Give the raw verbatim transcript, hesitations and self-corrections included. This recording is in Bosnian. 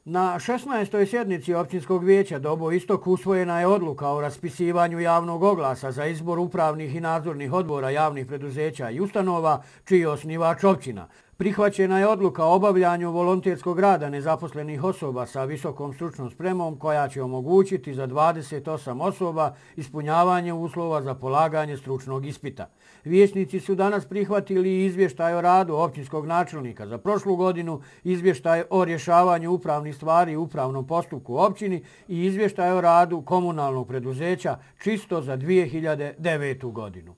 Na šesnaestoj sjednici općinskog vijeća Dobo Istok usvojena je odluka o raspisivanju javnog oglasa za izbor upravnih i nadzornih odbora javnih preduzeća i ustanova čiji je osnivač općina. Prihvaćena je odluka o obavljanju volonterskog rada nezaposlenih osoba sa visokom stručnom spremom koja će omogućiti za dvadeset osam osoba ispunjavanje uslova za polaganje stručnog ispita. Vijećnici su danas prihvatili izvještaj o radu općinskog načelnika za prošlu godinu, izvještaj o rješavanju upravnih stvari u upravnom postupku u općini i izvještaj o radu komunalnog preduzeća čisto za dvije hiljade devetu godinu.